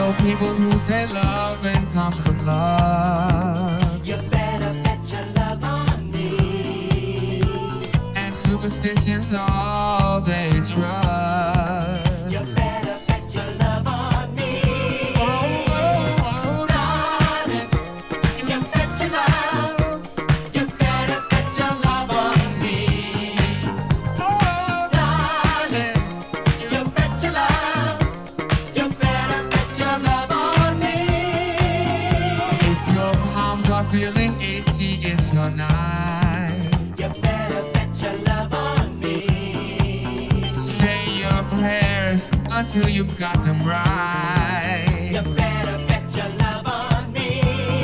People who say love and comes from love. You better bet your love on me. And superstition's all they trust. You better bet your love on me. Oh, Darling, you bet your love. You better bet your love on me. Darling, you bet your love. You better bet your love on me. if your palms are feeling itchy, it's your night. You better bet your love on me. Say your prayers until you've got them right. You better bet your love on me.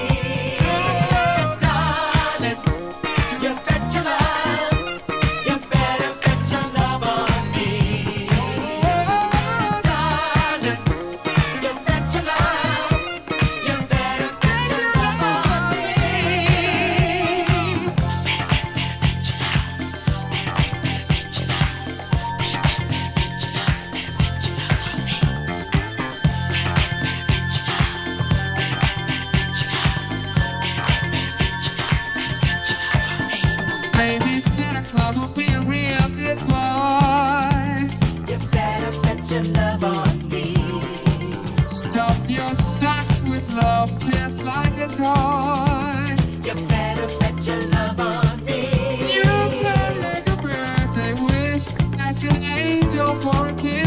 Darling, you bet your love. You better bet your love on me. Darling, you bet your love. You better bet your love on me. Maybe Santa Claus will be a real good boy. You better bet your love on me. Stuff your socks with love just like a toy. You better bet your love on me. You can make a birthday wish, ask an angel for a kiss.